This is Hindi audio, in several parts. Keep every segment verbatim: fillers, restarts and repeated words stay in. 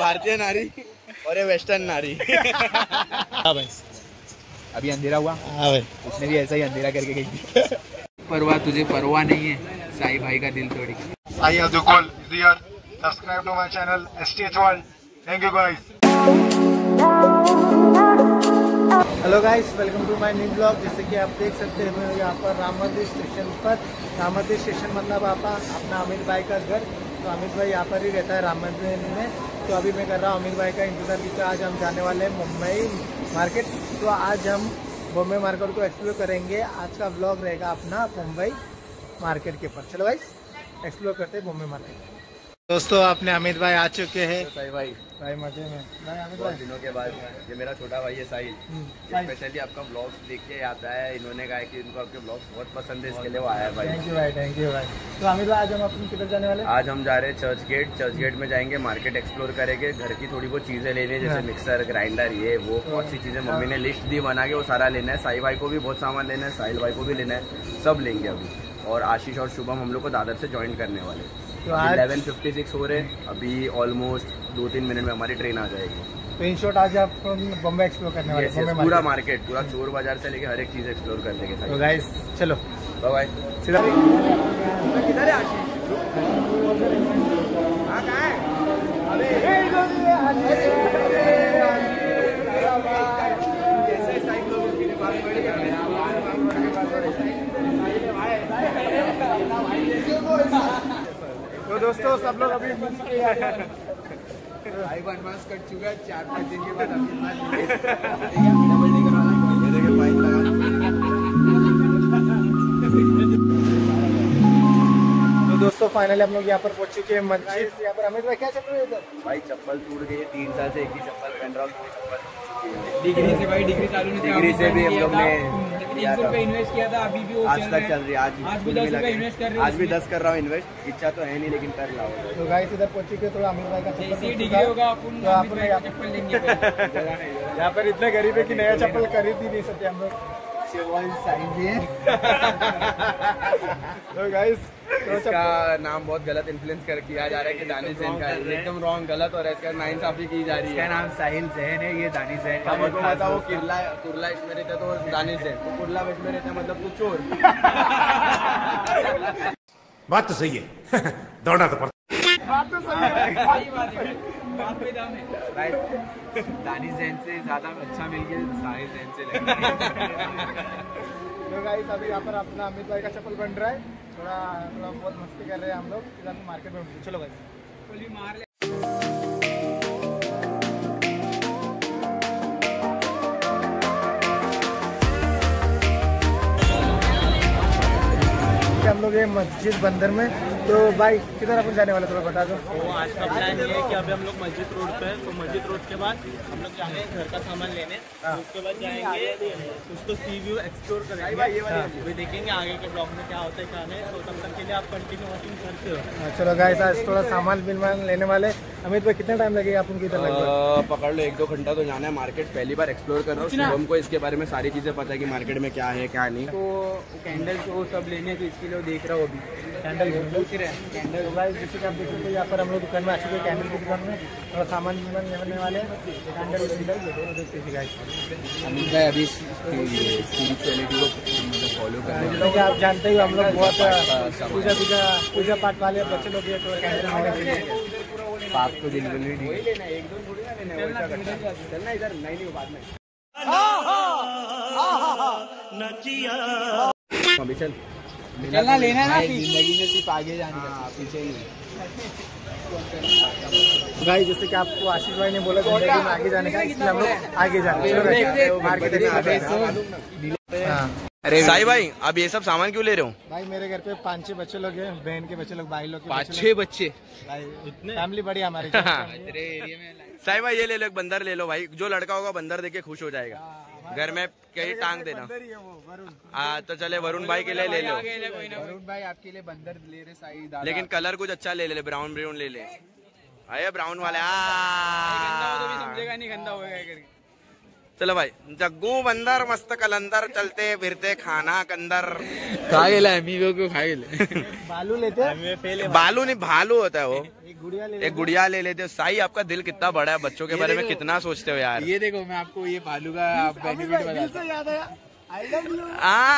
भारतीय नारी और ये वेस्टर्न नारी। हाँ भाई अभी अंधेरा हुआ। हाँ भाई उसने भी ऐसा ही अंधेरा करके गई थी। परवाह तुझे परवाह नहीं है, साई भाई का दिल तोड़ी। साई अजुकोल is here. Subscribe to my channel S T H World. Thank you guys. Hello guys, welcome to my new blog. जैसे कि आप देख सकते हैं मैं यहाँ पर राम मंदिर स्टेशन पर, राम मंदिर स्टेशन मतलब आपा अपना अमित भाई का घर। तो अमित भाई यहाँ पर ही रहता है राम मंदिर में। तो अभी मैं कर रहा हूँ अमित भाई का इंतजार क्योंकि आज हम जाने वाले हैं मुंबई मार्केट। तो आज हम मुंबई मार्केट को एक्सप्लोर करेंगे। आज का ब्लॉग रहेगा अपना मुंबई मार्केट के ऊपर। चलो भाई एक्सप्लोर करते हैं मुंबई मार्केट। दोस्तों अपने अमित भाई आ चुके हैं। तो साई भाई भाई मजे में भाई अमित बहुत भाई दिनों के बाद ये मेरा छोटा भाई है साहिल। स्पेशली आपका ब्लॉग्स देख के आता है। इन्होंने कहा कि इनको आपके ब्लॉग्स बहुत पसंद है, इसके लिए वो आया है भाई। थैंक यू भाई, थैंक यू भाई। तो अमित भाई आज हम अपनी किधर जाने वाले हैं? आज हम जा रहे हैं चर्च गेट। चर्च गेट में जाएंगे, मार्केट एक्सप्लोर करेंगे, घर की थोड़ी बहुत चीजें लेनी है जैसे मिक्सर ग्राइंडर ये वो बहुत सी चीजें मम्मी ने लिस्ट दी बना के, वो सारा लेना है। साई भाई को भी बहुत सामान लेना है, साहिल भाई को भी लेना है, सब लेंगे अभी। और आशीष और शुभम हम लोग को दादर से ज्वाइन करने वाले हैं। तो आज इलेवन फिफ्टी सिक्स हो रहे हैं, अभी ऑलमोस्ट दो तीन मिनट में हमारी ट्रेन आ जाएगी। तो इन शॉर्ट आज आप बॉम्बे एक्सप्लोर करने वाले हैं? yes, पूरा मार्केट, पूरा चोर बाजार से लेके हर एक चीज एक्सप्लोर कर देंगे। तो गाइस चलो बाय बाय। सीधा किधर है आशीष? हाँ कहाँ है? तो दोस्तों सब लोग अभी भाई को एडवांस कट चुका है, चार पाँच दिन के बाद अभी डबल डी करवाना। ये देखिए पाइप लगा। तो दोस्तों फाइनली हम लोग यहाँ पर पहुंच चुके हैं मस्जिद। यहाँ पर अमित भाई क्या चल रहा है इधर? भाई चप्पल टूट गई है, तीन साल से एक ही चप्पल पहन रहा हूँ, दो चप्पल डिग्री से भाई डिग्री चालू नहीं थी, डिग्री से भी हम लोग ने तीन सौ रुपए इन्वेस्ट किया था, अभी भी वो आज तक चल रही है। आज आज भी दस रुपए इन्वेस्ट कर रहे हैं, आज भी दस कर रहा हूँ इन्वेस्ट। इच्छा तो है नहीं लेकिन कर रहा हूँ। तो गाइस इधर पहुंच चुके थोड़ा अमित भाई का जैसे डिग्री होगा अपन तो आप चप्पल लेंगे। यहाँ पर इतने गरीब है कि नया चप्पल खरीद ही नहीं सकते हम लोग। तो गाइस इसका नाम बहुत गलत इन्फ्लुएंस कर किया जा रहा है कि दानिश जैन का है, एकदम रॉन्ग गलत, और इसका नाइंसाफी की जा रही है। इसका नाम साहिल जैन है, ये दानिश जैन का। हमको पता वो कुर्ला कुर्ला इसमें रहता तो दानिश जैन, तो कुर्ला इसमें रहता मतलब तू चोर। बात तो सही है। दौड़ना तो पड़ता। बात तो सही है। सही बात है, बात पे दाम है। दानिश जैन से ज्यादा अच्छा मिल गया साहिल जैन से लगा। तो गाइस अभी यहाँ पर अपना अमित भाई का चप्पल बन रहा है। थोड़ा थोड़ा बहुत मस्ती कर रहे हैं हम लोग। फिर मार्केट में चलो गाइस गोली मार ले। हम लोग ये मस्जिद बंदर में। तो भाई किधर अपन जाने वाले थोड़ा बता दो। तो आज का प्लान ये है कि अभी हम लोग मस्जिद रोड पे हैं, तो मस्जिद रोड के बाद हम लोग जाएंगे घर का सामान लेने। तो उसके बाद जाएंगे उसको सी व्यू एक्सप्लोर करेंगे, फिर देखेंगे आगे के ब्लॉग में क्या होता है क्या नहीं। तो तब तक के लिए आप कंटिन्यू वॉचिंग करते हो। चलो गाइस आज थोड़ा सामान बिलमान लेने वाले। अमित भाई कितना टाइम लगेगा अपन की इधर? लगभग पकड़ लो एक दो घंटा तो जाना है। मार्केट पहली बार एक्सप्लोर कर रहा हूँ, शुभम को इसके बारे में सारी चीजें पता है कि मार्केट में क्या है क्या नहीं। तो कैंडल्स वो सब लेने के इसके लिए देख रहा हूँ अभी। कैंडल पूछ रहे हैं कैंडल। गाइस जैसे कि आप देख सकते हो यहाँ पर हम लोग दुकान में आ चुके हैं, कैंडल की दुकान में। थोड़ा सामान बिलमान लेने वाले हैं। कैंडल देखते हैं गाइस। अभी स्पिरिचुअलिटी को फॉलो कर रहे हैं। जैसे कि आप जानते ही हम लोग बहुत पूजा पूजा पूजा पाठ वाले बच्चे लोग हैं, तो कैंडल लेने के लिए पाप को दिल में नहीं लेना एक दो थोड़ी ना लेना, चलना इधर नहीं नहीं बाद में अभी चल चलना लेना है ना, जिंदगी में सिर्फ आगे जाने का, पीछे नहीं। गाइस जैसे कि आपको आशीष भाई ने बोला जिंदगी में आगे जाने का, इसलिए हम लोग आगे जाने मार्केट। अरे साई भाई अब ये सब सामान क्यों ले रहे हो? भाई मेरे घर पे पाँच छह बच्चे लोग हैं, बहन के बच्चे लोग, भाई लोग के पाँच बच्चे छह बच्चे लोग। फैमिली बड़ी है हमारी। साई भाई ये ले लो, एक बंदर ले लो भाई। जो लड़का होगा बंदर देख के खुश हो जाएगा। घर में कहीं टांग देना। हाँ तो चले वरुण भाई के लिए ले लो। वरुण भाई आपके लिए बंदर ले रहे साई दादा। लेकिन कलर कुछ अच्छा ले ले, ब्राउन ब्राउन ले ले। अरे ब्राउन वाले समझेगा नहीं गंदा होगा करके। चलो भाई जग्गू बंदर मस्त कलंदर चलते फिरते खाना कंदर खा गेला मीगो को खा गेले। बालू लेते हैं? बालू नहीं भालू होता है वो। गुड़िया ले एक गुड़िया ले लेते हो। साई आपका दिल कितना बड़ा है, बच्चों के बारे में कितना सोचते हो यार। ये देखो मैं आपको ये भालू का बेनिफिट बताता हूँ। याद आया, आई लव यू।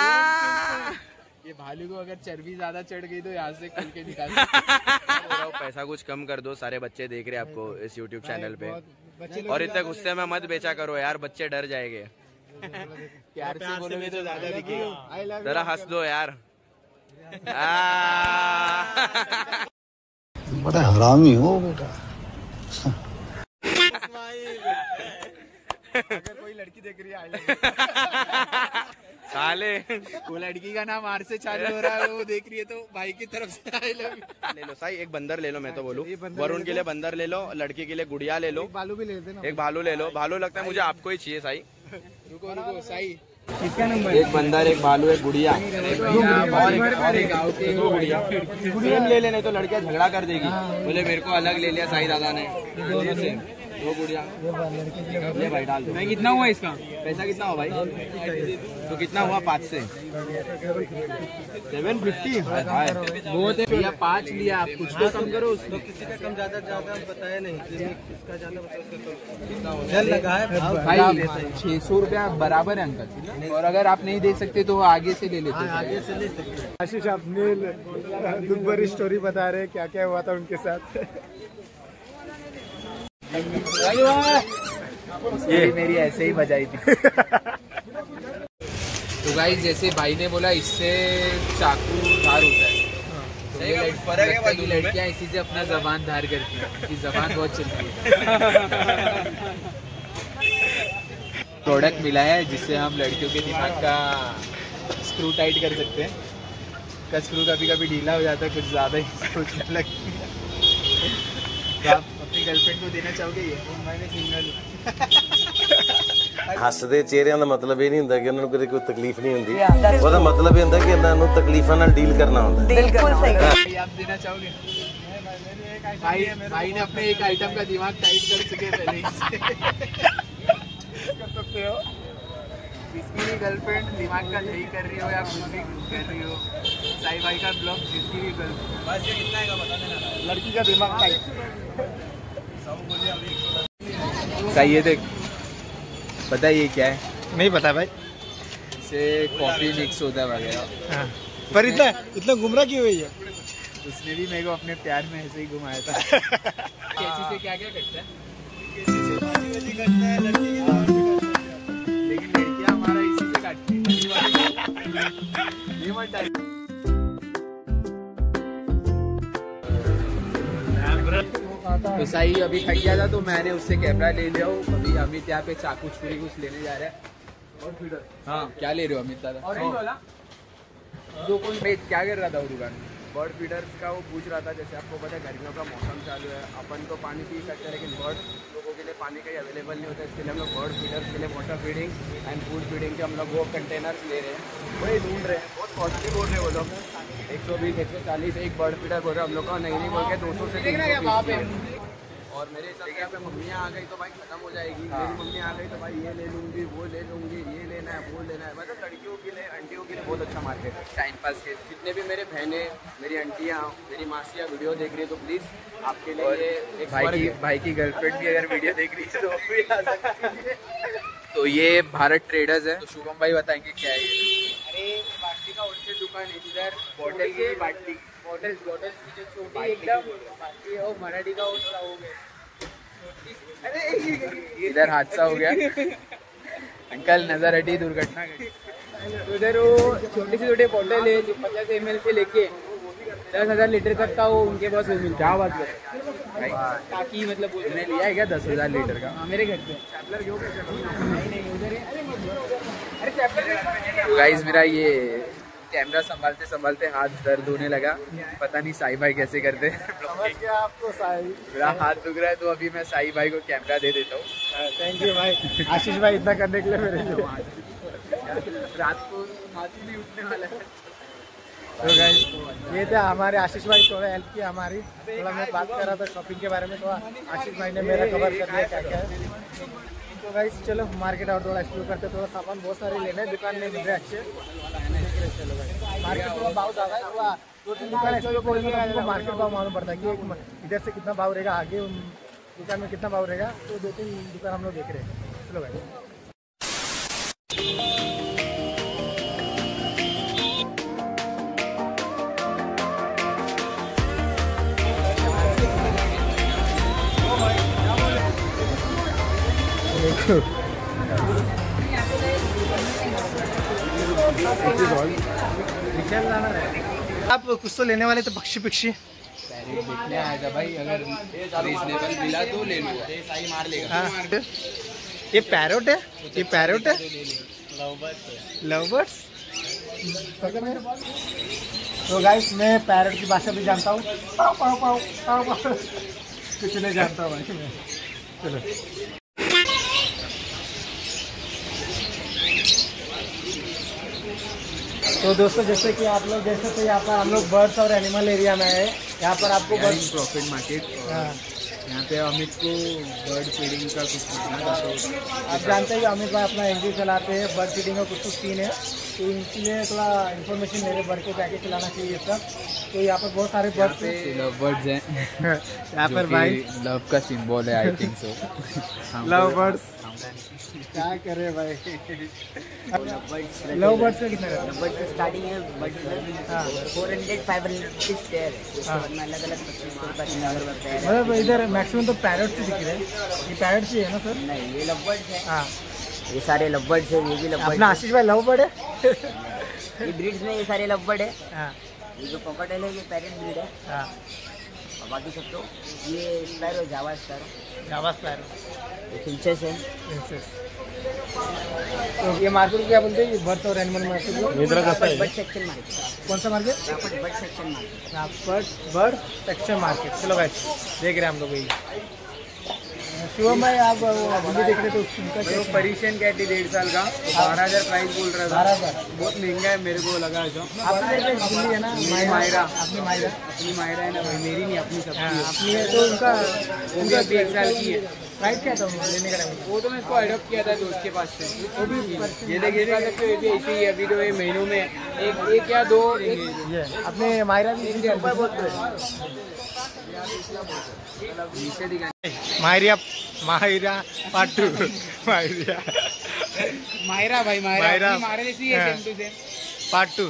ये भालू को अगर चर्बी ज्यादा चढ़ गई तो यहाँ से खुल के निकाल पैसा कुछ कम कर दो, सारे बच्चे देख रहे हैं आपको इस यूट्यूब चैनल पे। बच्चे और इतने गुस्से में मत बेचा करो यार, बच्चे डर जाएंगे। प्यार से बोलोगे तो ज्यादा दिखेगा। आई लव जरा हंस दो यार। बड़ा हरामी हो बेटा। अगर कोई लड़की देख रही है आई लव साले वो लड़की का नाम आर से चालू हो रहा है, वो देख रही है तो भाई की तरफ से आई लव ले लो साई, एक बंदर ले लो। मैं तो बोलूं वरुण के लिए बंदर ले लो, लड़की के लिए गुड़िया ले लो, भालू भी ले देना। एक भालू ले लो। भालू लगता है मुझे आपको ही चाहिए साई। रुको रुको साई, किसका नंबर? एक बंदर, एक भालू, एक गुड़िया और एक और एक गाँव के दो गुड़िया। सेम ले लेने तो लड़कियां झगड़ा कर देगी, बोले मेरे को अलग ले लिया साई दादा ने। दोनों सेम, दो गुड़िया ले भाई डाल दो। मैं कितना हुआ इसका? पैसा कितना हुआ भाई? तो कितना हुआ पाँच से? सेवन फिफ्टी बहुत है भैया, पाँच लिया आप कुछ तो कम करो। तो किसी का कम ज्यादा ज्यादा बताया नहीं, किसका ज्यादा बताया लगा है भाई। छह सौ रूपया बराबर है अंकल, और अगर आप नहीं दे सकते तो आगे से ले लेते। आगे से ले सकते हैं। आशीष अपने दुख भरी स्टोरी बता रहे हैं, क्या क्या हुआ था उनके साथ। ये मेरी ऐसे ही बजाई थी। तो गाइस जैसे भाई ने बोला इससे चाकू धार होता है, तो ये लड़की लड़कियां इसी से अपना जबान धार करती हैं, इनकी जबान बहुत चलती है। प्रोडक्ट मिला है जिससे हम लड़कियों के दिमाग का स्क्रू टाइट कर सकते हैं। का स्क्रू कभी कभी ढीला हो जाता है, कुछ ज्यादा ही सोचने लगती है। तो आप अपनी गर्लफ्रेंड को देना चाहोगे ये? मैंने सिंगल ਹੱਸਦੇ ਚਿਹਰਿਆਂ ਦਾ ਮਤਲਬ ਇਹ ਨਹੀਂ ਹੁੰਦਾ ਕਿ ਉਹਨਾਂ ਨੂੰ ਕਦੇ ਕੋਈ ਤਕਲੀਫ ਨਹੀਂ ਹੁੰਦੀ, ਉਹਦਾ ਮਤਲਬ ਇਹ ਹੁੰਦਾ ਕਿ ਇਹਨਾਂ ਨੂੰ ਤਕਲੀਫਾਂ ਨਾਲ ਡੀਲ ਕਰਨਾ ਹੁੰਦਾ। बिल्कुल सही। आप देना चाहोगे? भाई भाई ने अपने एक आइटम का दिमाग टाइट कर चुके पहले ही से। कर सकते हो जिसकी भी गर्लफ्रेंड दिमाग का सही कर रही हो या कुछ भी कर रही हो, साई भाई का ब्लॉग जिसकी भी गर्लफ्रेंड, बस ये कितना है बता देना, लड़की का दिमाग टाइट। सही है देख, पता है ये क्या है? नहीं पता भाई। इससे कॉफी मिक्स होता है वगैरह। पर इतना इतना गुमराह क्यों हुई है? उसने भी मेरे को अपने प्यार में ऐसे ही घुमाया था। कैसी से क्या क्या करता है? लेकिन लड़कियां हमारा इसी से काटती हैं। ये मत डाल। तो सही अभी थक गया था तो मैंने उससे कैमरा ले लिया हूँ। अभी अमित यहाँ पे चाकू छुरी कुछ लेने जा रहा है। हाँ क्या ले रहे हो अमित दादा? जो कोई मैं क्या कर रहा था वो दुकान? बर्ड फीडर्स का वो पूछ रहा था। जैसे आपको पता है गर्मियों का मौसम चालू है, अपन तो पानी पी सकते हैं लेकिन बर्ड लोगों के लिए पानी कहीं अवेलेबल नहीं होता। इसके लिए हम लोग बर्ड फीडर्स के लिए water feeding and food feeding के हम लोग वो कंटेनर्स ले रहे हैं, वही ढूंढ रहे हैं। बहुत कॉस्टली बोल रहे हैं वो लोग, एक सौ बीस एक सौ चालीस एक बर्ड फीडर बोल रहे हैं। हम लोग का नहीं नहीं बोल के दो सौ से तीन सौ। और मेरे हिसाब से यहाँ पे मम्मियाँ आ गई तो भाई खत्म हो जाएगी। मेरी मम्मी आ गई तो भाई ये ले लूँगी, वो ले लूँगी, ये लेना है, वो लेना है। मतलब लड़कियों के लिए, आंटियों के लिए बहुत अच्छा मार्केट है टाइम पास के। जितने भी मेरे बहनें, मेरी आंटियाँ, मेरी मासियाँ वीडियो देख रही है तो प्लीज़ आपके लिए ये एक भाई की भाई की गर्लफ्रेंड भी अगर वीडियो देख रही है तो भी आ सकती है। तो ये भारत ट्रेडर्स है। तो शुभम भाई बताएंगे क्या है ये? अरे बाटली का होलसेल दुकान है इधर। बॉटल की बाटली, बॉटल्स बॉटल्स की जो छोटी एकदम बाटली है, मराठी का वो थोड़ा हो गया। अरे इधर हादसा हो गया, अंकल नजर हटी, दुर्घटना घटी। उधर वो छोटी से छोटे बॉटल है जो पचास एम एल से लेके दस हजार लीटर तक का वो उनके पास वो मिलता। क्या बात कर ताकि मतलब तुमने लिया है क्या दस हजार लीटर का? हाँ मेरे घर पे नहीं नहीं उधर है। अरे चैपलर। तो गाइस मेरा ये कैमरा संभालते संभालते हाथ दर्द होने लगा, पता नहीं साई भाई कैसे करते हैं। आपको साई मेरा हाथ दुख रहा है तो अभी मैं साई भाई को कैमरा दे देता हूँ। थैंक यू भाई, आशीष भाई इतना करने के लिए मेरे लिए। रात को हाथ ही नहीं उठने वाला है। तो गाइस ये थे हमारे आशीष भाई, थोड़ा हेल्प किया हमारी। थोड़ा मैं बात कर रहा था शॉपिंग के बारे में, थोड़ा आशीष भाई ने मेरा कवर कर दिया क्या क्या है। तो गाइस चलो मार्केट और थोड़ा एक्सप्लोर करते, थोड़ा सामान बहुत सारे लेना है, दुकान में मिल रहे अच्छे। चलो भाई, मार्केट थोड़ा भाव ज़्यादा है, थोड़ा दो तीन दुकान एक्सप्लोर करेंगे तो हमको मार्केट भाव मालूम पड़ता है कि एक इधर से कितना भाव रहेगा, आगे उन दुकान में कितना भाव रहेगा। तो दो तीन दुकान हम लोग देख रहे हैं। चलो भाई, आप कुछ तो लेने वाले थे, पक्षी पक्षी देखने आया था भाई, अगर रीजनेबल मिला तो ले लूँगा, सही मार लेगा। हाँ, ये पैरोट है, ये पैरोट है, लव बर्ड्स। तो गाइस, मैं पैरोट की भाषा भी जानता हूँ, पाओ पाओ पाओ पाओ पाओ, कुछ नहीं जानता हूँ भाई मैं। चलो तो दोस्तों, जैसे कि आप लोग देख सकते हैं, यहाँ पर हम लोग बर्ड्स और एनिमल एरिया में है। यहाँ पर आपको बर्ड्स प्रॉफिट मार्केट, यहाँ पे अमित को बर्ड फीडिंग का कुछ पूछना था। तो आप जानते हैं कि अमित भाई अपना एनजीओ चलाते हैं, बर्ड फीडिंग का कुछ कुछ सीन है, तो इनके थोड़ा इन्फॉर्मेशन मेरे बर्ड को क्या क्या खिलाना चाहिए सब। तो यहाँ पर बहुत सारे बर्ड्स लव बर्ड्स हैं यहाँ पर भाई, लव का सिंबल है, I think so. Love birds क्या करे भाई। लव बर्ड्स का कितना रहता है? बर्ड्स स्टार्टिंग है birds four hundred five hundred pair है, अलग अलग पच्चीस सौ रुपये तीन हज़ार रुपये पेयर है। मतलब इधर मैक्सिमम तो पैरट से दिख रहे हैं, ये पैरट से है ना सर? नहीं, ये लव बर्ड्स है। हाँ, ये सारे लव बर्ड्स है, ये भी लव बर्ड अपना आशीष भाई लव बर्ड है। ये ब्रीड्स में ये सारे लव बर्ड है। हाँ ये जो कॉकटेल है ये पैरेट ब्रीड है, हाँ, और बाकी सब तो ये sparrow, Java sparrow, Java sparrow, ये फिंचेस है। प्रिंसेस। तो ये मार्केट क्या बोलते हैं, ये बर्ड्स और animal market? Bird section market. कौन सा मार्केट? Bird section market. Bird bird section market. चलो भाई, देख रहे हैं हम लोग यही। शिवम भाई, आप वीडियो देख रहे तो उनका तो परिशियन कैट ही डेढ़ साल का बारह हजार प्राइस बोल रहा था। बारह हजार बहुत महंगा है, मेरे को लगा जो आपने दिल्ली है ना, मायरा, अपनी मायरा, अपनी मायरा है ना भाई, मेरी नहीं अपनी सबकी है। अपनी है। तो उनका उनका भी एक साल की है। प्राइस क्या था लेने का टाइम? वो तो मैं इसको अडॉप्ट किया था दोस्त के पास से। वो भी ये देखिए, दिखा सकते हो, ये भी ऐसे ही है। अभी तो ये महीनों में एक एक या दो एक ये अपने मायरा भी नीचे दिखा। मायरिया मायरा पार्ट टू मायरिया मायरा भाई, मायरा मायरा, अपनी मायरा जैसी है, same to same part two.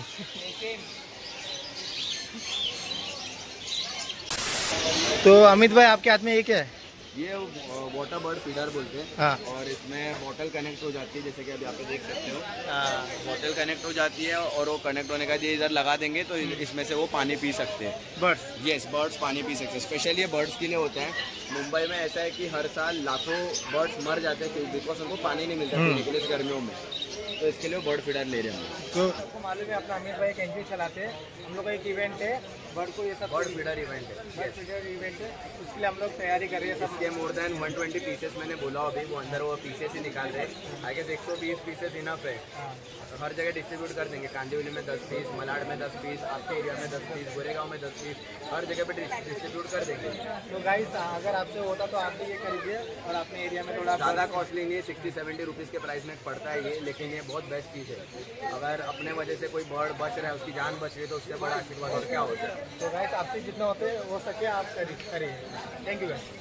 तो अमित भाई, आपके हाथ में ये क्या है? ये वाटर बर्ड फीडर बोलते हैं। हाँ। और इसमें बॉटल कनेक्ट हो जाती है, जैसे कि अभी आप देख सकते हो, बॉटल कनेक्ट हो जाती है और वो कनेक्ट होने का ये इधर लगा देंगे तो इसमें से वो पानी पी सकते हैं। बर्ड्स? यस, बर्ड्स पानी पी सकते हैं। स्पेशली ये बर्ड्स के लिए होता है। मुंबई में ऐसा है कि हर साल लाखों बर्ड्स मर जाते हैं बिकॉज उनको पानी नहीं मिलता पीने के लिए इस गर्मियों में, तो इसके लिए बर्ड फीडर ले रहे हैं। तो आपको मालूम है, अपना अमित भाई एक एनजीओ चलाते हैं, हम लोग का एक इवेंट है बर्ड को, ये सब बर्ड फीडर इवेंट है। बर्ड फीडर इवेंट है, उसके लिए हम लोग तैयारी कर रहे हैं। इसके more than one twenty pieces मैंने बोला अभी, वो अंदर वो पीसेस ही निकाल रहे हैं। आई गेस एक सौ बीस पीसेस इनफ है, तो हर जगह डिस्ट्रीब्यूट कर देंगे। कांदिवली में दस पीस, मलाड में दस पीस, आपके एरिया में दस पीस, गोरेगांव में दस पीस, हर जगह पे डिस्ट्रीब्यूट कर देंगे। तो गाइस, अगर आपसे होता तो आप भी ये करिए, और अपने एरिया में थोड़ा ज़्यादा कॉस्टली नहीं है, सिक्सटी सेवेंटी रुपीज़ के प्राइस में पड़ता है ये, लेकिन ये बहुत बेस्ट चीज़ है। अगर अपने वजह से कोई बर्ड बच रहा है, उसकी जान बच रही है, तो उससे बड़ा आशीर्वाद और क्या होता है। तो गाइस, आपसे जितना होते हो सके आप करिए। Thank you guys.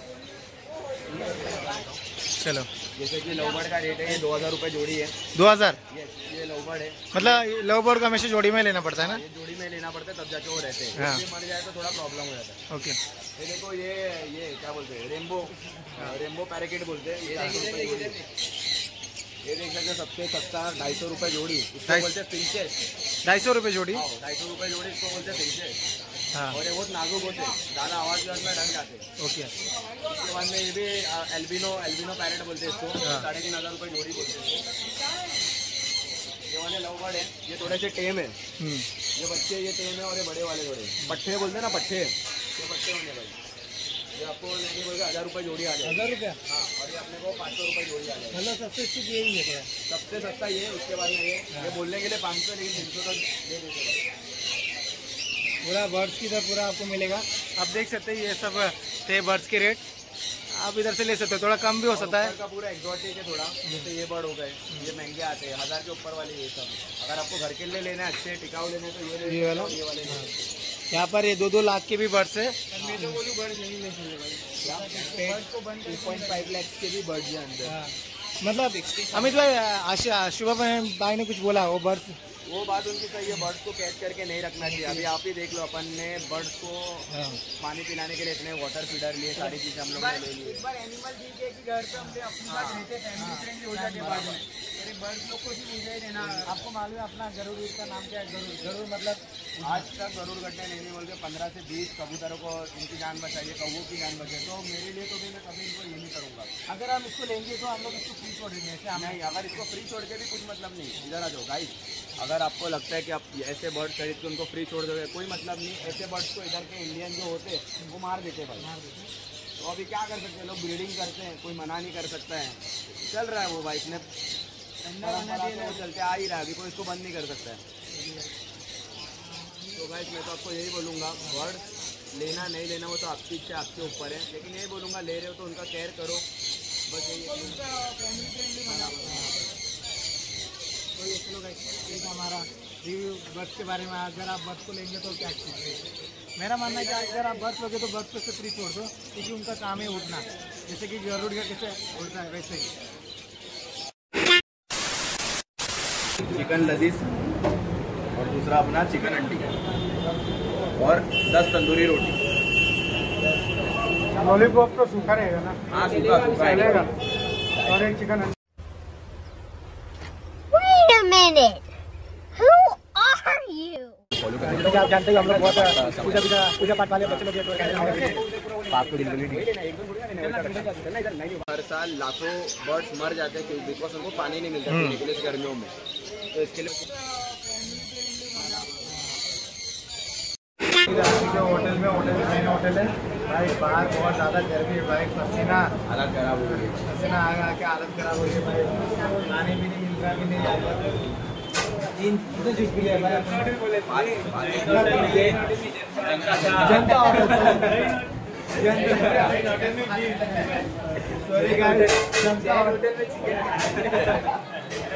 चलो, जैसे कि लव बर्ड का रेट है, ये दो हज़ार रुपये जोड़ी है। दो हज़ार? ये लव बर्ड है। मतलब लव बर्ड का हमेशा जोड़ी में लेना पड़ता है ना? ये जोड़ी में लेना पड़ता है, तब जाके वो रहते हैं। हाँ। ये मर जाए तो थोड़ा प्रॉब्लम हो जाता है। ओके। ये देखो, ये ये क्या बोलते हैं, रेनबो रेनबो पैराकिट बोलते हैं। ये ये देख सकते हैं, सबसे सस्ता ढाई सौ रुपये जोड़ी, इसको बोलते हैं फिंचेस। ढाई सौ रुपये जोड़ी? ढाई सौ रुपये जोड़ी इसको बोलते हैं फिंचेस। हाँ। और ये बहुत नाजुक होते हैं, ज़्यादा आवाज़ में ढंग जाते हैं। ओके। उसके बाद में ये भी एल्बिनो एल्बिनो पैरेट बोलते हैं इसको, साढ़े तीन हज़ार रुपये जोड़ी बोलते हैं। ये वाले लव बर्ड है, ये थोड़े से टेम है। ये बच्चे ये टेम है और ये बड़े वाले थोड़े पट्टे बोलते हैं ना, पट्टे, ये पट्टे होंगे भाई। ये आपको नहीं बोलेगा हज़ार रुपये जोड़ी आ जाएगी। हज़ार रुपया? हाँ, और ये अपने को पाँच सौ रुपये जोड़ी आ जाएगी। मतलब सबसे अच्छी यही है क्या? सबसे सस्ता ये, उसके बाद में ये ये बोलने के लिए पाँच सौ, लेकिन तीन सौ तक दे देते हैं। पूरा बर्ड्स की तरह पूरा आपको मिलेगा। आप देख सकते हैं ये सब थे बर्ड्स के रेट। आप इधर से ले सकते हो, थोड़ा कम भी हो सकता है। का पूरा एक्सोटिक है थोड़ा, जैसे ये बर्ड हो गए, ये महंगे आते हैं हजार के ऊपर वाले ये सब। अगर आपको घर के लिए लेना है अच्छे टिकाऊ लेने तो ये ये वाला ये वाले यहाँ पर ये दो दो लाख के भी बर्ड्स है। टू पॉइंट फाइव लाख के भी बर्ड्स हैं अंदर। मतलब अमित भाई, शुभ भाई ने कुछ बोला, वो बर्ड्स वो बात उनकी सही है, बर्ड्स को कैच करके नहीं रखना चाहिए। अभी आप ही देख लो, अपन ने बर्ड्स को पानी पिलाने के लिए इतने वाटर फीडर लिए, सारी चीजें हम लोग ने ले ली। एक बार एनिमल दी के कि घर पे हमने अपनी बात रहते फैमिली फ्रेंडली हो जाते हैं बाद में। मेरे बर्ड्स लोग को भी मुझे देना। आपको मालूम है अपना गरुड़ का नाम क्या है? गरुड़ गरुड़ मतलब आज तक गरुड़ गड्ढे नहीं बोल के पंद्रह से बीस कबूतरों को इनकी जान बचाइए, कौवों की जान बचाए। तो मेरे लिए तो भी मैं कभी इनको ये नहीं करूँगा। अगर हम इसको लेंगे तो हम लोग इसको फ्री छोड़ देंगे ऐसे? नहीं, अगर इसको फ्री छोड़ के भी कुछ मतलब नहीं। इधर आ जाओ गाइस, अगर आपको लगता है कि आप ऐसे बर्ड खरीद के उनको फ्री छोड़ दोगे, कोई मतलब नहीं। ऐसे बर्ड्स को इधर के इंडियन जो होते हैं वो मार देते भाई। तो अभी क्या कर सकते हैं, लोग ब्रीडिंग करते हैं, कोई मना नहीं कर सकता है। चल रहा है वो भाई, इसने वो चलते आ ही रहा है, अभी कोई इसको बंद नहीं कर सकता है। तो गाइस मैं तो आपको यही बोलूँगा, बर्ड लेना नहीं लेना वो तो आपकी इच्छा, आपके ऊपर है। लेकिन यही बोलूँगा, ले रहे हो तो उनका केयर करो, बस यही हमारा रिव्यू बर्ड्स के बारे में। अगर आप बर्ड्स को लेंगे तो क्या चीज़, मेरा मानना है कि अगर आप बर्ड्स लोगे तो बर्ड्स को फ्री छोड़ दो, क्योंकि उनका काम है उड़ना। जैसे कि गरुड़ का कैसे उड़ता है वैसे ही। चिकन लजीज और दूसरा अपना चिकन अंडी और दस तंदूरी रोटी। लॉलीपॉप तो सूखा रहेगा ना? हाँ सूखा सूखा रहेगा। और एक chicken. Wait a minute, who are you? आप जानते हो हम लोग बहुत पूजा पूजा पूजा पाठ वाले बच्चे लोग हर साल लाखों बर्ड्स मर जाते हैं बिकॉज उनको पानी नहीं मिलता पीने के लिए गर्मियों में। तो इसके लिए होटल में होटल में होटल है भाई, बाहर बहुत ज़्यादा गर्मी है भाई, पसीना हालत खराब हो गई, पसीना आ आके हालत खराब हो रही है भाई। खाने भी नहीं मिल रहा, भी नहीं आ रहा। तीन जूस भी है भाई, जनता सॉरी गाइस, जनता होटल में चिकन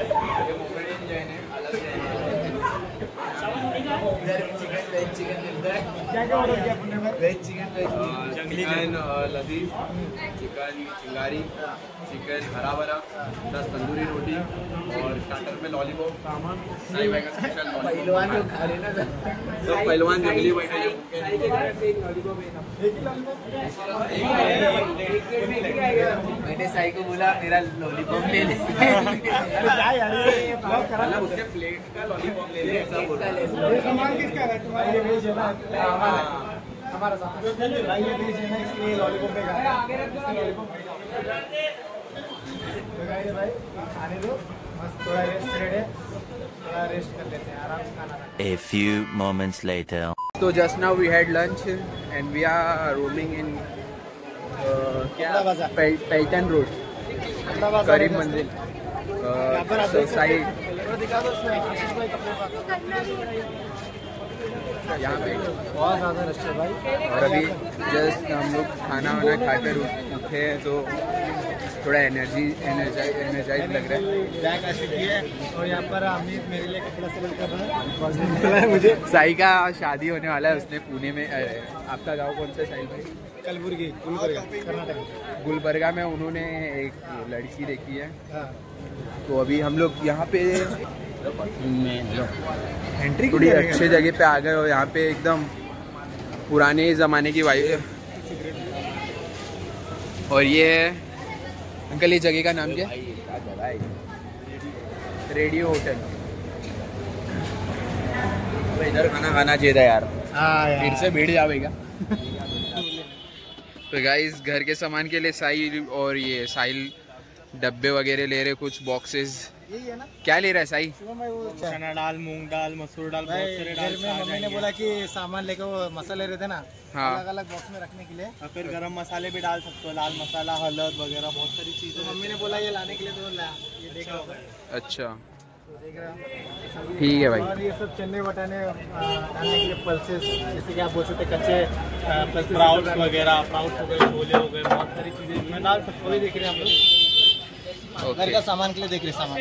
चिकन मिलता है। क्या क्या ऑर्डर किया आपने? वेज चिकन, चिकन लजीज, चिकन चिंगारी, चिकन हरा भरा, दस तंदूरी रोटी और स्टार्टर में लॉलीपॉप, साई भाई का स्पेशल पहलवान लोग खा रहे ना सब पहलवान जंगली बैठे जो मैंने साई को बोला मेरा लॉलीपॉप ले ले। मतलब उसके प्लेट का लॉलीपॉप ले ले, ऐसा बोल रहा है। ये सामान किसका है? तुम्हारा ये वेज है ना? हमारा सामान भाई ये वेज है ना, इसलिए लॉलीपॉप में भाई खाने दो, मस्त थोड़ा रेस्ट पीरियड है, थोड़ा रेस्ट कर लेते हैं, आराम से खाना खाते हैं। A few moments later. So just now we had lunch and we are roaming in uh, क्या पैटर्न रोड, करीब मंजिल साइड। यहाँ पे बहुत ज़्यादा रश है भाई। और अभी जस्ट हम लोग खाना वाना खाकर उठे हैं तो थोड़ा एनर्जी एनर्जाइज एनर्जाइज लग रहा है। बैग ऐसे है और यहाँ पर अमित मेरे लिए कपड़ा सेलेक्ट कर रहा है मुझे। साई का शादी होने वाला है, उसने पुणे में। आपका गांव कौन सा साई भाई? कलबुर्गी, गुलबर्गा, कर्नाटक। गुलबर्गा में उन्होंने एक लड़की देखी है। तो अभी हम लोग यहाँ पे एंट्री थोड़ी अच्छे जगह पे आ गए और यहाँ पे एकदम पुराने ज़माने की वाइब है। और ये अंकल, ये जगह का नाम क्या है? Radio hotel. इधर खाना खाना चाहिए था यार, फिर से भीड़ जाएगा। तो गाइस घर के सामान के लिए साहिल और ये साहिल डब्बे वगैरह ले रहे, कुछ बॉक्सेस। यही है ना? क्या ले रहा है साई? चना दाल, मूंग दाल, मसूर दाल, बहुत सारे दाल में मम्मी ने बोला कि सामान लेके वो मसाले रहते ना, हाँ, अलग अलग बॉक्स में रखने के लिए। और फिर गरम मसाले भी डाल सकते हो, लाल मसाला, हल्द वगैरह बहुत सारी चीज़ें। तो मम्मी ने बोला ये लाने के लिए, तो ला, ये देखा होगा। अच्छा, ठीक है भाई। और ये सब चने बटाने डालने के लिए पल्सेस, जैसे कि आप बोल सकते कच्चे पल्सेस स्प्राउट्स वगैरह, स्प्राउट्स वगैरह, छोले हो गए, बहुत सारी चीज़ें इसमें डाल सकते हो। देख रहे हैं आप लोग घर का सामान के लिए देख रहे सामान।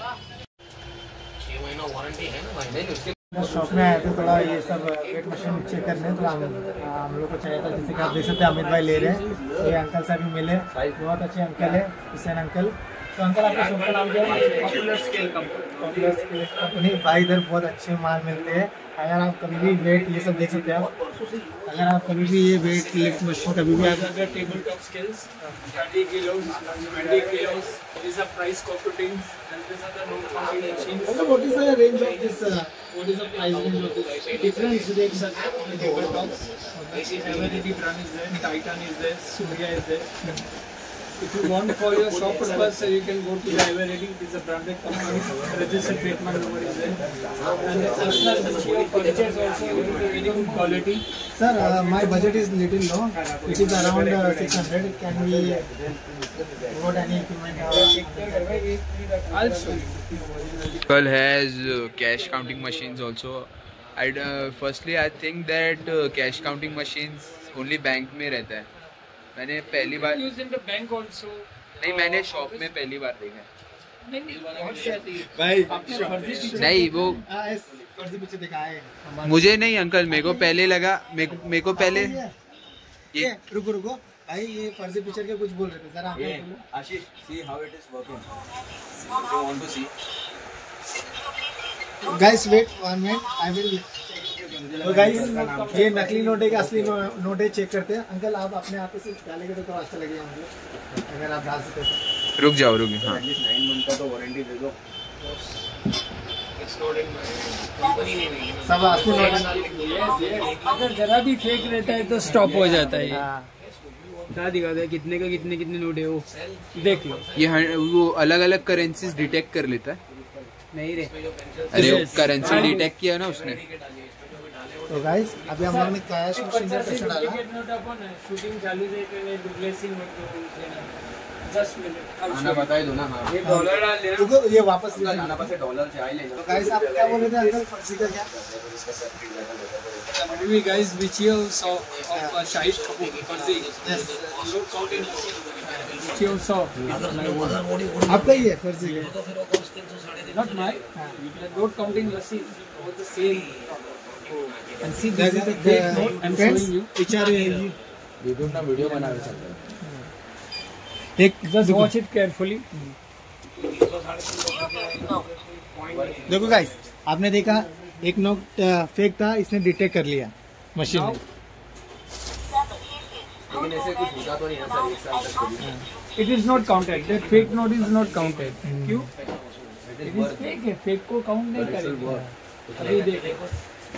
चलो शॉप में आए थे, थोड़ा ये सब वेट मशीन चेक करने, तो हम हम लोग को चाहिए था। जैसे कि आप देख सकते हैं अमित भाई ले रहे हैं, ये अंकल से भी मिले, बहुत अच्छे अंकल है, हुसैन अंकल। तो अंकल आपका शॉप का नाम क्या है? Popular scale company. Popular scale company. भाई इधर बहुत अच्छे माल मिलते हैं। अगर आप कभी भी वेट ये सब देख सकते हैं आप, अगर आप कभी भी ये वेट लिफ्ट मशीन कभी भी आप table top scales thirty kilos, twenty kilos, these are price computing and these are the note counting machines. So what is the range of this? Uh, what is the price range of this? Different rates are there on the table tops. Eveready brand is there, Titan is there, Surya is there. If you want for your shop purpose, you can go to the Eveready. It is a branded company. Registered treatment number is there. And the personal furniture also it is a very good quality. Sir, uh, my budget is little low. It is around uh, six hundred. Can we got any equipment? Uh, I'll show you. People has uh, cash counting machines also. I uh, firstly I think that uh, cash counting machines only bank में रहता है। मैंने पहली बार Use in the bank also. नहीं, मैंने शॉप में पहली बार देखा। भाई नहीं वो फर्जी पीछे दिखा है मुझे नहीं अंकल, मेरे को पहले लगा, मेरे को मेरे को पहले ये रुको रुको भाई, ये फर्जी पिक्चर के कुछ बोल रहे थे जरा ये Ashish, see how it is working. If you want to see. Guys wait one minute, I will. तो गाइस ये नकली नोट है कि असली नोट है, चेक करते हैं। अंकल आप अपने आप से डालेंगे तो थोड़ा अच्छा लगेगा मुझे, अगर आप डाल सकते तो। रुक जाओ रुक हाँ। नाइन मंथ का तो वारंटी दे दो। सब असली नोट। अगर जरा भी फेक रहता है तो स्टॉप हो जाता है। क्या दिखाता है कितने का कितने कितने नोट है वो देख लो। ये वो अलग अलग करेंसीज डिटेक्ट कर लेता है। नहीं रे, अरे करेंसी डिटेक्ट किया ना उसने। तो गाइस अभी हम लोग ने कैश मशीन में पैसा डाला। शूटिंग चालू है, डुप्लेसिंग जस्ट मिनट आना बता दो ना। हाँ ये डॉलर डाल देना। रुको ये वापस आना पास डॉलर चाहिए ले तो गाइस आप क्या बोल रहे थे अंकल, फर्जी का क्या? We guys which you saw of uh, Shahid Kapoor Farzi. Yes. Note counting which you saw. आपका ही है फर्जी का? Not my. The note counting machine was the same. And see this is the fake note I'm showing you. Which are you? YouTube ना वीडियो बना सकते हैं। एक Just watch it carefully. देखो गाइस, आपने देखा एक नोट फेक था, इसने डिटेक्ट कर लिया मशीन ने। लेकिन ऐसे कुछ होता तो नहीं है सर, एक साल तक। It is not counted. That fake note is not counted. क्यों? It is fake है, fake को count नहीं करेगा। अभी देखो।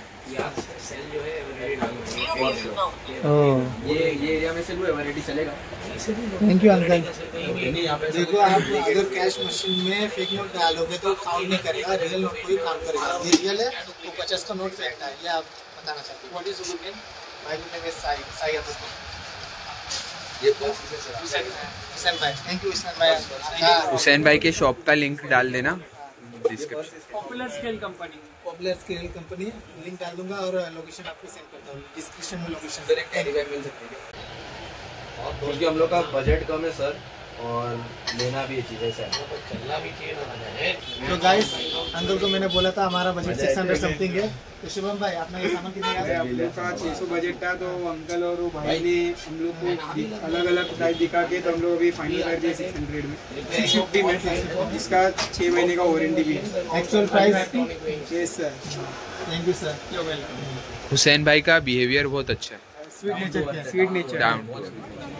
ओह ये ये एरिया में से वो वैरायटी चलेगा। Thank you uncle. देखो आप अगर कैश मशीन में फेक नोट डालोगे तो काउंट नहीं करेगा, रियल नोट को ही काउंट करेगा। ये रियल है तो पचास का नोट फेंकता है, ये आप बताना चाहते हैं। What is good name? My good name is Sai Sai Abdul. ये हुसैन भाई, थैंक यू हुसैन भाई। हुसैन भाई के शॉप का लिंक डाल देना description. Popular scale company popular scale company link डाल दूंगा और लोकेशन आपको सेंड करता हूँ डिस्क्रिप्शन में। लोकेशन डायरेक्ट एनीवेयर मिल सकती है क्योंकि हम लोग का बजट कम है सर, और लेना भी ये चीज़ें सर, चलना भी चाहिए। तो गाइस अंकल को मैंने बोला था हमारा बजट सिक्स हंड्रेड समथिंग है। तो शुभम भाई अपना ये सामान कितने का है? हम लोग का छह सौ बजट था, तो अंकल और वो भाई ने हम लोग को अलग अलग प्राइस दिखा के तो हम लोग अभी फाइनल कर दिए सिक्स हंड्रेड में, सिक्स फिफ्टी में, जिसका छः महीने का वारंटी भी है। Actual price? Yes sir, thank you sir. You welcome. Hussain भाई का बिहेवियर बहुत अच्छा है, स्वीट नेचर के। Sweet nature down.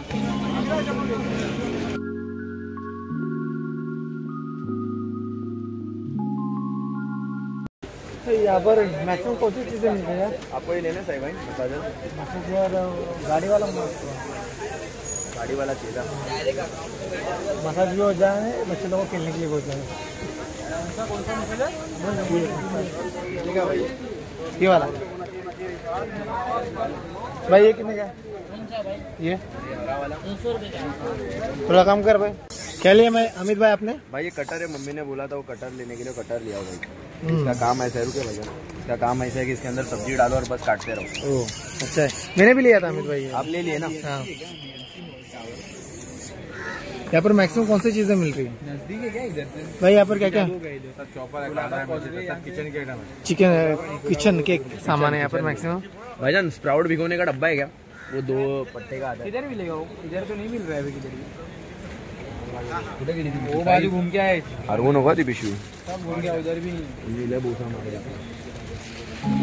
यहाँ पर मैक्सिमम कौन सी चीज़ें मिल रही है? आपको ये लेना चाहिए भाई, बता दो। मसाज गाड़ी वाला गाड़ी वाला चाहिए, मसाज भी हो जाए, बच्चे लोगों को खेलने के लिए हो जाए। कौन सा मसाला? ठीक है भाई, ये वाला भाई ये कितने का है? ये थोड़ा कम कर भाई। क्या लिया मैं अमित भाई आपने? भाई ये कटर है, मम्मी ने बोला था वो कटर लेने के लिए, कटर लिया भाई। इसका काम ऐसा है, रुके भैया, इसका काम ऐसा है कि इसके अंदर सब्जी डालो और बस काटते रहो। ओह अच्छा है, मैंने भी लिया था अमित भाई। आप ले लिए ना? हाँ। यहाँ पर मैक्सिमम कौन सी चीजें मिल रही है? नजदीक है क्या इधर से भाई यहाँ पर क्या क्या? चिकन के चिकन किचन के सामान है यहाँ पर मैक्सिमम। भाईजान स्प्राउट भिगोने का डब्बा है क्या? वो दो पट्टे का आता है। इधर मिलेगा वो, इधर तो नहीं मिल रहा है अभी किधर भी। वो बाजू घूम के आए हारून होगा थी पिशवी, सब भूल गया, उधर भी नहीं ले भूसा मार जाता है।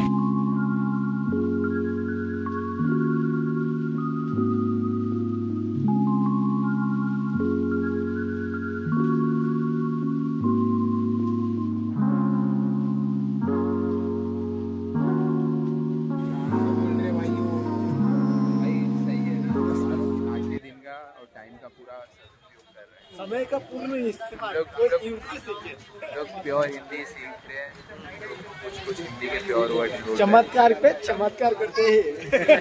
समय का पूर्ण इस्तेमाल, लोग प्योर हिंदी सीख रहे हैं, कुछ कुछ हिंदी के प्योर वर्ड। चमत्कार पे चमत्कार करते हैं।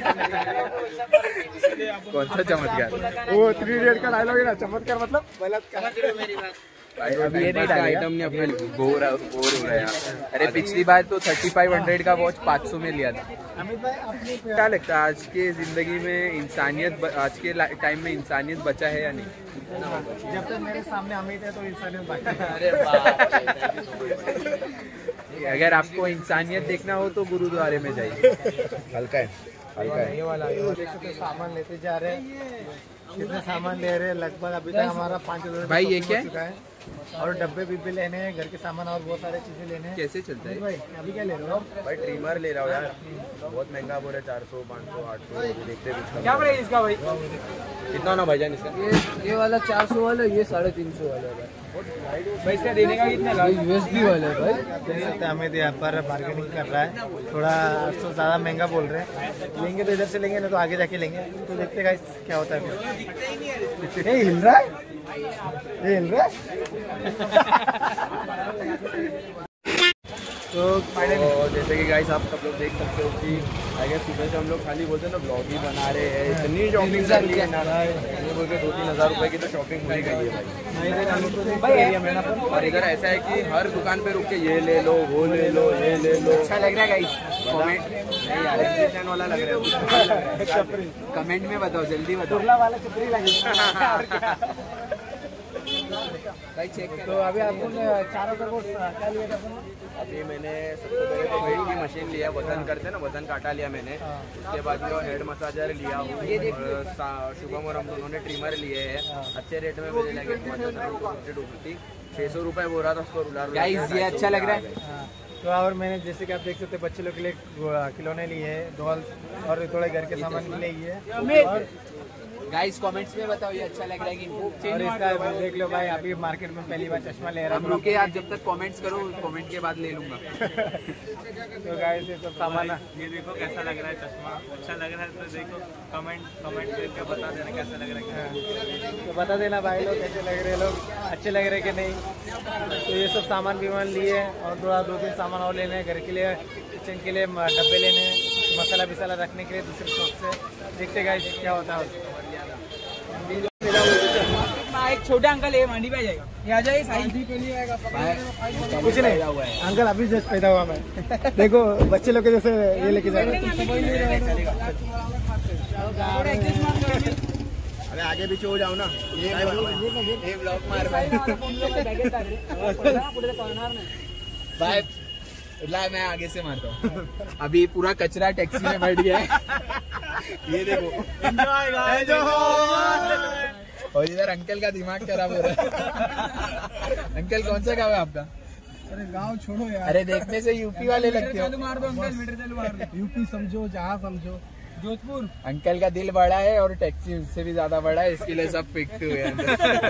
कौन सा चमत्कार? वो थ्री इडियट का डायलॉग है ना, चमत्कार मतलब बलात्कार। ये नहीं आइटम ने अपने बोर बोर हो रहा है। अरे पिछली बार तो थर्टी फाइव हंड्रेड का वॉच पाँच सौ में लिया था। अमित भाई आपने क्या लगता है आज के जिंदगी में इंसानियत, आज के टाइम में इंसानियत बचा है या नहीं? जब तक मेरे सामने अमित है तो इंसानियत बाकी है। अरे बाप, अगर आपको इंसानियत देखना हो तो गुरुद्वारे में जाइए। हल्का है, हल्का है। ये वाला देख सकते सामान लेते जा रहे हैं, कितने सामान ले रहे हैं लगभग अभी तक हमारा पाँच हजार भाई ये क्या है? और डब्बे बिब्बे लेने हैं, घर के सामान और बहुत सारे चीजें लेने हैं। कैसे चलता है भाई अभी क्या ले रहे हो? भाई ट्रिमर ले रहा हूँ यार, बहुत महंगा बोल रहे, चार सौ पाँच सौ आठ सौ देखते हैं क्या प्राइस इसका भाई? कितना ना भाईजान इसका? ये ये वाला चार सौ वाला, ये साढ़े तीन सौ वाला भाई। इसका देने का कितना? यूएसबी वाला है भाई। देख सकते हैं हमें यहाँ पर बार्गेनिंग कर रहा है, थोड़ा आठ सौ ज़्यादा महंगा बोल रहे हैं। लेंगे तो इधर से लेंगे ना तो आगे जाके लेंगे, तो देखते गाइस क्या होता है। ये हिल रहा है, ये हिल रहा है। तो फाइनली जैसे कि गाइस आप सब लोग देख सकते हो कि आई गेस सुबह से हम लोग खाली बोलते हैं ना ब्लॉग ही बना रहे हैं, इतनी शॉपिंग कर ली है ना, ये बोल के दो तीन हज़ार रुपए की तो शॉपिंग हो ही गई है भाई। और इधर ऐसा है कि हर दुकान पे रुक के ये ले लो, वो ले लो, ये ले लो। अच्छा लग रहा है गाइस? कमेंट नहीं यार, एग्जीबिशन वाला लग रहा है। कमेंट में बताओ, जल्दी बताओ। वाला छतरी लगेगा। भाई चेक तो अभी आपको चार हजार को क्या लिया था? अभी मैंने सबसे पहले तो वेट की मशीन लिया, वजन करते हैं ना, वजन काटा लिया मैंने। उसके बाद में हेड मसाजर लिया, और शुभम और हम दोनों ने ट्रिमर लिए हैं। अच्छे रेट में मुझे लगे टू फिफ्टी, छः सौ रुपये बोल रहा था उसको रुला। गाइस ये अच्छा लग रहा है। तो और मैंने जैसे कि आप देख सकते हैं बच्चे लोग के लिए खिलौने लिए हैं, डॉल और थोड़े घर के सामान के लिए है। और गाइस कमेंट्स में बताओ ये अच्छा लग रहा है कि नहीं? और इसका देख लो भाई, अभी मार्केट में पहली बार चश्मा ले रहा हम रुके यार, जब तक कमेंट्स करो, कमेंट के बाद ले लूंगा। तो गाइस ये सब सामान, ये देखो कैसा लग रहा है चश्मा, अच्छा लग रहा है तो देखो कमेंट कमेंट करके बता देना कैसा लग रहा है। तो बता देना भाई लोग कैसे लग रहे हैं, लोग अच्छे लग रहे कि नहीं। तो ये सब सामान भी मान लिए, और थोड़ा दो तीन सामान और लेने हैं घर के लिए, किचन के लिए डब्बे लेने, मसाला विसाला रखने के लिए दूसरे शॉप से। देखते गाइस क्या होता है। एक छोटा अंकल है, मंडी पे जाएगा, ये आ जाइए साइज कुछ नहीं अंकल, अभी जस्ट पैदा हुआ मैं। देखो बच्चे लोग के जैसे ये लेके जाएगा। अरे आगे पीछे हो जाओ ना, ये ब्लॉक मार भाई। भाई ला मैं आगे से मारता हूँ। अभी पूरा कचरा टैक्सी में बैठ गया है। ये देखो, और इधर अंकल का दिमाग खराब हो रहा है। अंकल कौन सा गाँव है आपका? अरे गांव छोड़ो यार, अरे देखने से यूपी वाले लगते हो। मार दो अंकल, मीटर चालू मार दो। यूपी समझो, जहाँ समझो, जोधपुर। अंकल का दिल बड़ा है और टैक्सी उससे भी ज्यादा बड़ा है, इसके लिए सब फेंकते हुए हैं।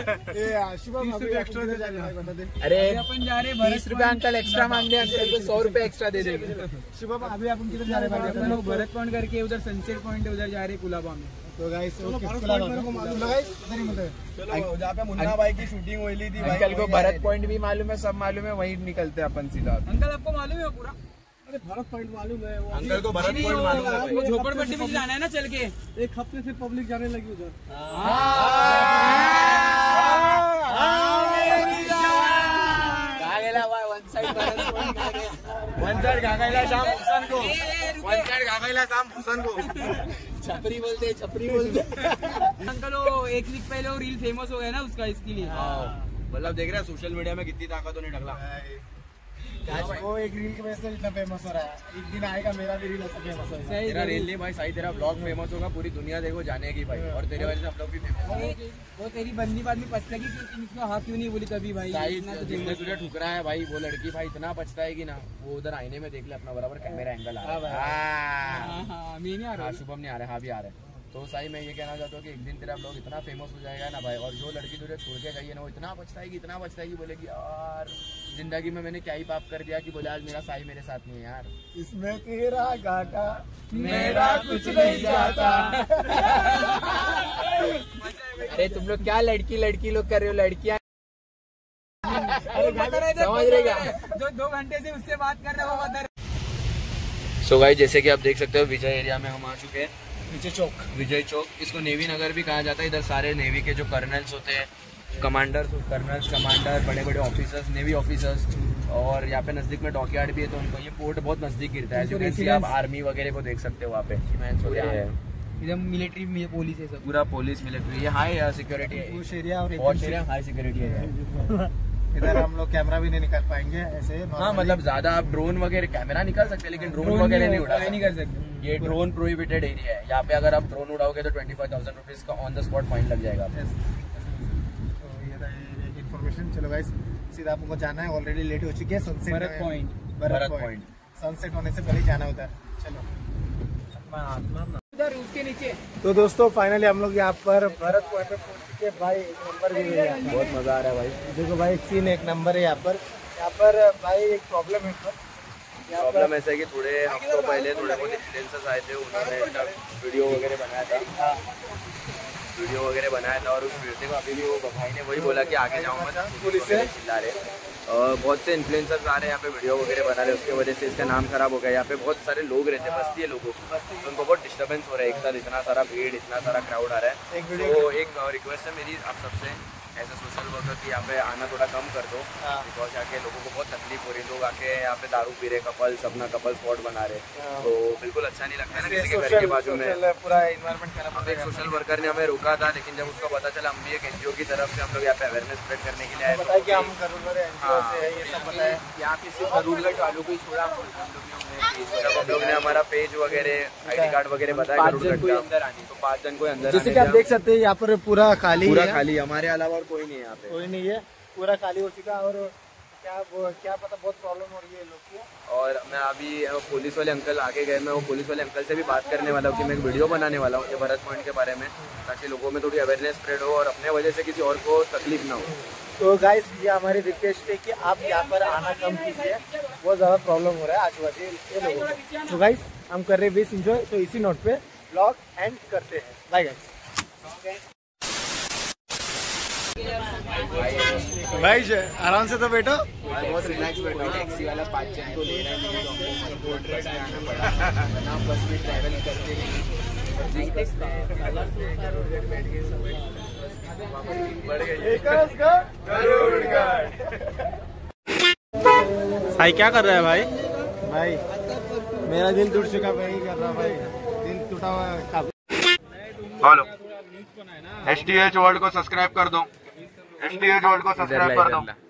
अरे अपन जा रहे बीस रुपए अंकल एक्स्ट्रा मांग रहे, अंकल को सौ रुपए एक्स्ट्रा दे देंगे। शुभम अभी अपन किधर जा रहे हैं? अपन लोग भरत पॉइंट करके उधर सनसेट पॉइंट उधर जा रहे कुलाबा में। तो गाइस जहाँ पे मुन्ना भाई की शूटिंग हुई थी, अंकल को भरत पॉइंट भी मालूम है, सब मालूम है, वहीं निकलते हैं अपन सीधा। अंकल आपको मालूम है पूरा? अरे भरत पॉइंट मालूम है, वो अंकल को भरत पॉइंट मालूम है। वो झोपड़पट्टी में जाना है ना चल के, एक हफ्ते से पब्लिक जाने लगी उधर। वन साइड घाघाईला शाम हुसन को, वन साइड घाघाईला शाम हुसन को। छपरी बोलते छपरी बोलते। अंकल वो एक वीक पहले वो रील फेमस हो गया ना उसका, इसके लिए। मतलब देख रहा है सोशल मीडिया में कितनी ताकत होने ढकला। वो एक रील की वजह से इतना फेमस हो रहा है, एक दिन आएगा मेरा भी रील ऐसा फेमस हो। तेरा रील नहीं भाई, सही तेरा ब्लॉग फेमस होगा, पूरी दुनिया देखो जानेगी भाई, और तेरे वजह से हम लोग भी फेमस होंगे। वो तेरी बंदी बाद में पछता की तुम इसको हाँ क्यों नहीं बोली तभी भाई। जिसने तुझे ठुकरा है भाई, वो लड़की भाई इतना पछताएगी ना, वो उधर आईने में देख ले अपना बराबर कैमरा एंगल आ रहा है। मैं नहीं आ रहा, शुभम नहीं आ रहा, हाँ भी आ रहा है। तो साई मैं ये कहना चाहता हूँ कि एक दिन तेरा ब्लॉग इतना फेमस हो जाएगा ना भाई, और जो लड़की तुझे छोड़ के गई है ना वो इतना पछताएगी, इतना पछताएगी, बोलेगी यार जिंदगी में मैंने क्या ही पाप कर दिया कि बोले आज मेरा साई मेरे साथ नहीं है यार। इसमें तेरा घाटा मेरा कुछ नहीं जाता। अरे तुम लोग क्या लड़की लड़की लोग कर रहे हो, लड़कियां समझ रहे क्या? जो दो घंटे से उससे बात कर रहे हो वो। सो गाइस जैसे कि आप देख सकते हो विजय एरिया में हम आ चुके हैं, विजय चौक। विजय चौक, इसको नेवी नगर भी कहा जाता है। इधर सारे नेवी के जो कर्नल्स होते हैं, कमांडर्स, कर्नल्स, कमांडर, बड़े बड़े ऑफिसर्स, नेवी ऑफिसर्स, और यहाँ पे नजदीक में डॉकयार्ड भी है, तो उनको ये पोर्ट बहुत नजदीक गिरता है। जो कैसे आप आर्मी वगैरह को देख सकते हो वहाँ पे, इधर मिलिट्री पुलिस है सब, पूरा पुलिस मिलिट्री, ये हाई सिक्योरिटी है, एरिया और हाई सिक्योरिटी है। इधर हम लोग कैमरा भी नहीं निकाल पाएंगे ऐसे। हाँ मतलब ज्यादा आप ड्रोन वगैरह कैमरा निकाल सकते हैं, लेकिन ड्रोन वगैरह नहीं उड़ा नहीं कर सकते। ये ड्रोन प्रोहिबिटेड एरिया है। यहाँ पे अगर आप ड्रोन उड़ाओगे तो ट्वेंटी फाइव थाउजेंड रुपीज का ऑन द स्पॉट फाइन लग जाएगा। तो ये था इन्फॉर्मेशन। चलो गाइस सीधा आपको जाना है, ऑलरेडी लेट हो चुकी है। Sunset Bharat point, Bharat point sunset होने से पहले जाना होता है। चलो उधर उसके नीचे। तो दोस्तों फाइनली हम लोग यहाँ पर भरत पॉइंट पे पहुंच चुके हैं। भाई एक नंबर भी है, बहुत मजा आ रहा है भाई। देखो भाई सीन एक नंबर है यहाँ पर। यहाँ पर भाई एक प्रॉब्लम है, प्रॉब्लम ऐसा है कि थोड़े हफ्तों पहले थोड़े बहुत इन्फ्लुएंसर्स आए थे, उन्होंने वीडियो वगैरह बनाया था वीडियो वगैरह बनाया था और उस वीडियो को अभी भी वो भाई ने वही बोला कि आगे जाओ मत, पुलिस से चिल्ला रहे। और बहुत से इन्फ्लुएंसर्स आ रहे हैं यहाँ पे वीडियो वगैरह बना रहे, उसकी वजह से इसका नाम खराब हो गया। यहाँ पे बहुत सारे लोग रहते हैं, बस्ती है लोगों को, तो उनको बहुत डिस्टर्बेंस हो रहा है। एक साथ इतना सारा भीड़, इतना सारा क्राउड आ रहा है। तो एक रिक्वेस्ट है मेरी आप सबसे, एज ए सोशल वर्कर की यहाँ पे आना थोड़ा कम कर दो, बिकॉज यहाँ के लोगों को बहुत तकलीफ हो रही है। लोग आके यहाँ पे दारू पी रहे, कपल्स अपना कपल स्पॉट बना रहे, तो बिल्कुल अच्छा नहीं लगता है ना किसी के घर के बाजू में पूरा एनवायरनमेंट खराब। एक सोशल वर्कर ने हमें रोका था, लेकिन जब उसको पता चला, हम भी एक एनजीओ की तरफ से हम लोग यहाँ पे अवेयरनेस स्प्रेड करने के लिए आए। बताया कि हम करूँगा एनजीओ से है, ये सब बताया। यहाँ पे सिर्फ करूँगढ़ वालों को ही छोड़ा, जब हम लोग ने हमारा पेज वगैरह, आई डी कार्ड वगैरह बताया करूँगढ़ का, अंदर आने तो पाँच जन को अंदर, जैसे कि आप देख सकते हैं यहाँ पर पूरा खाली पूरा खाली, हमारे अलावा और कोई नहीं है यहाँ पे, कोई नहीं है, पूरा खाली हो चुका। और क्या वो क्या पता बहुत प्रॉब्लम हो रही है लोग की। और मैं अभी पुलिस वाले अंकल आगे गए, मैं वो पुलिस वाले अंकल से भी बात करने वाला हूँ कि मैं एक वीडियो बनाने वाला हूँ भरत पॉइंट के बारे में, ताकि लोगों में थोड़ी अवेयरनेस स्प्रेड हो और अपने वजह से किसी और को तकलीफ ना हो। तो गाइस ये हमारी रिक्वेस्ट है कि आप यहाँ पर आना कम कीजिए, बहुत ज़्यादा प्रॉब्लम हो रहा है आजू बाजू के लोगों को। तो गाइस हम कर रहे हैं बेस इंजॉय, तो इसी नोट पे ब्लॉग एंड करते हैं। Bye guys. भाई आराम से तो बैठो, बहुत रिलैक्स बैठो। टैक्सी वाला पाँच जन को ले रहा है, आना पड़ा, बस में ट्रैवल करते भाई क्या कर रहा है भाई? भाई मेरा दिल टूट चुका, भाई कर रहा भाई, दिल टूटा हुआ। Hello, S T H world को सब्सक्राइब कर दो, एस टी एच वर्ल्ड को सब्सक्राइब कर दो।